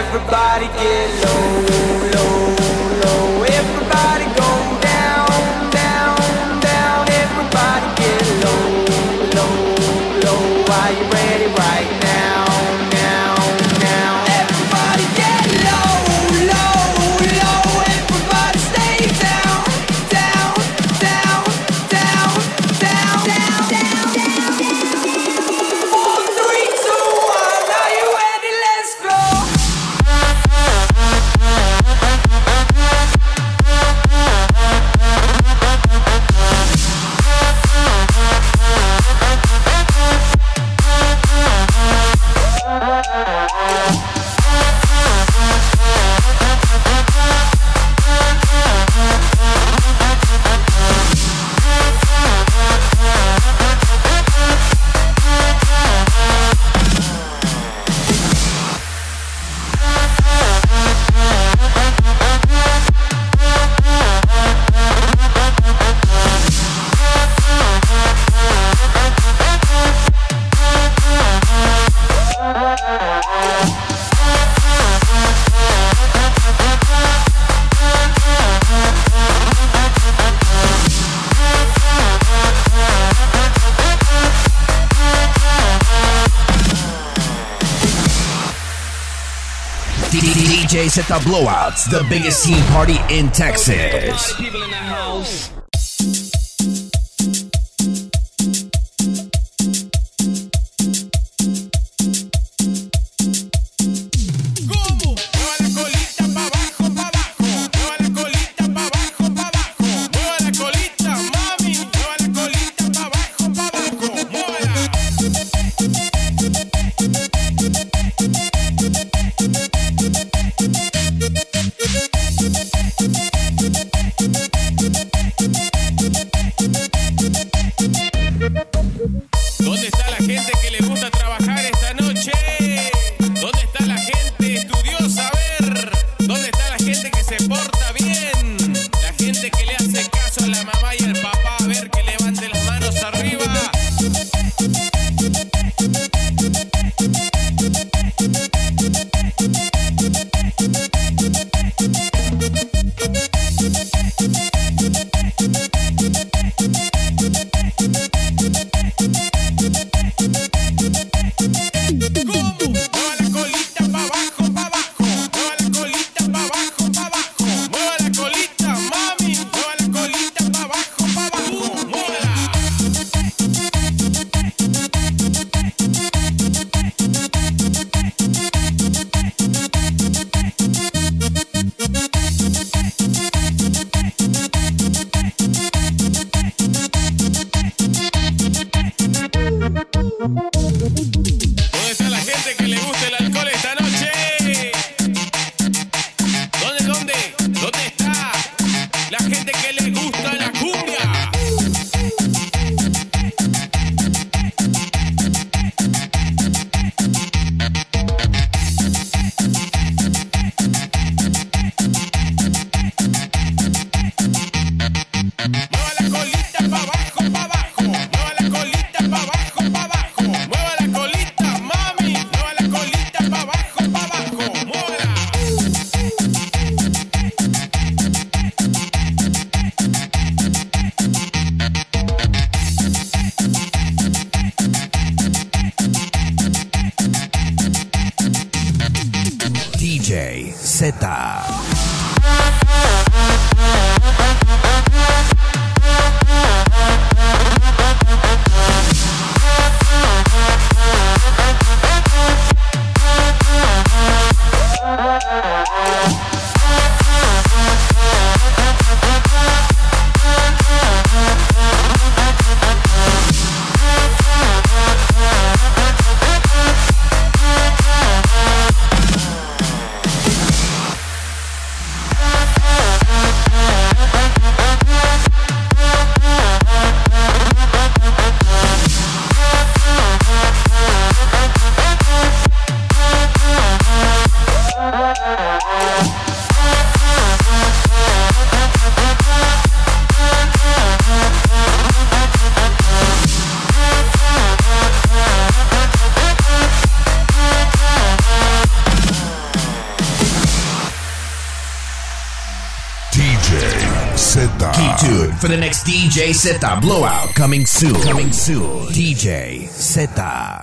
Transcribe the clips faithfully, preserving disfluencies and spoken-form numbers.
Everybody get low, low, low. Everybody go down, down, down. Everybody get low, low, low. Are you ready right now, now, now? Everybody get low, low, low. Everybody stay down, down, down, down, down, down, down, down. Four, three, two, one. Are you ready? Let's go. D J Zeta Blowouts, the biggest scene party in Texas. People in the house. ¿Dónde está la gente que le gusta trabajar esta noche? ¿Dónde está la gente estudiosa? A ver, ¿dónde está la gente que se porta bien? La gente que le hace caso a la mamá y al papá. A ver, que levante las manos arriba. ¿Dónde está la gente que le gusta el alcohol esta noche? ¿Dónde, dónde? ¿Dónde está la gente que le gusta la cumbia? Mueva la colita pa' abajo, pa' abajo. Mueva la colita pa' abajo, pa' abajo. Mueva la colita, mami. Mueva la colita pa' abajo, pa' abajo. Muévala. D J Zeta. J Zeta. Keep tuned for the next D J Zeta blowout coming soon. Coming soon. D J Zeta.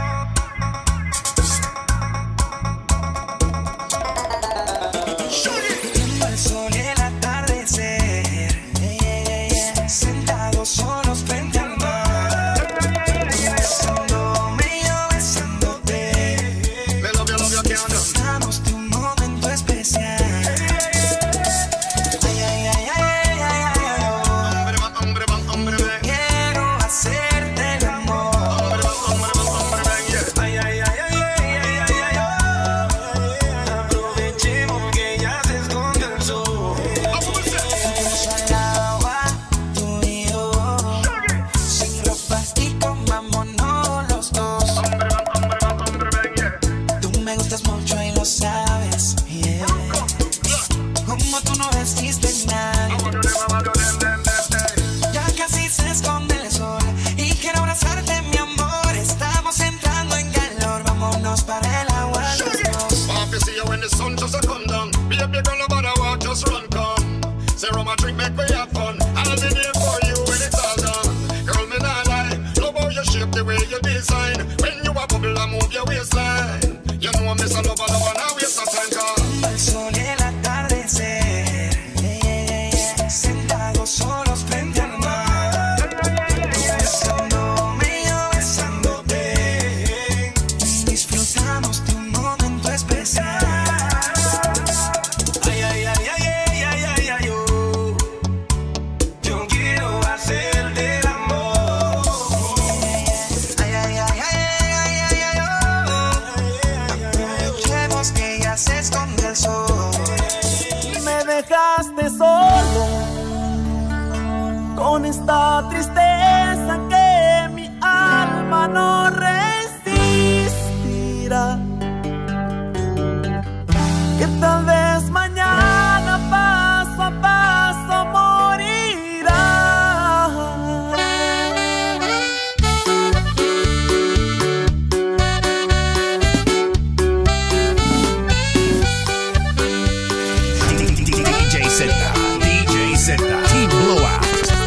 Con esta tristeza que mi alma no resistirá, que tal vez mañana paso a paso morirá. D J Zeta, D J Zeta, Team Blowout.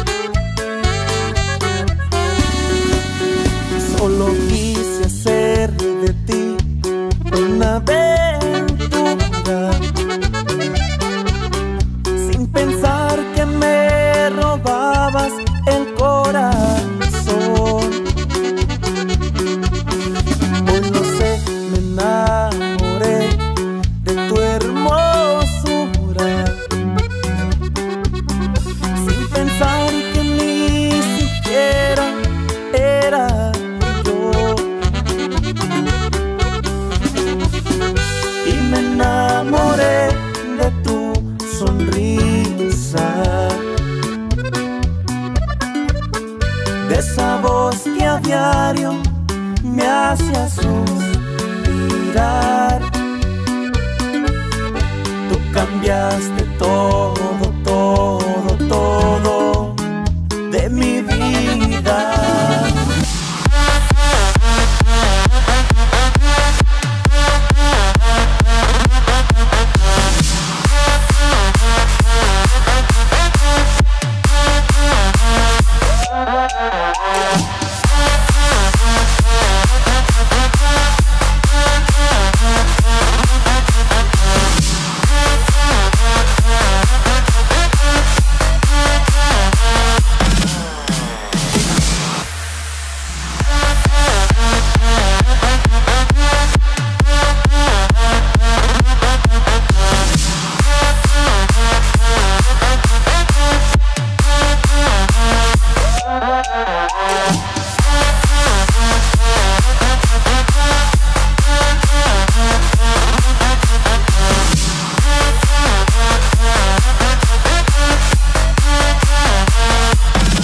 Solo quise hacer de ti una aventura, sin pensar que me robabas el corazón. Hoy no sé, me enamoré de tu hermosura, sin pensar que ni siquiera era me enamoré de tu sonrisa, de esa voz que a diario me hacía suspirar. Tú cambiaste todo, todo, todo de mi vida.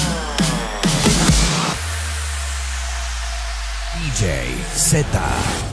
D J Zeta.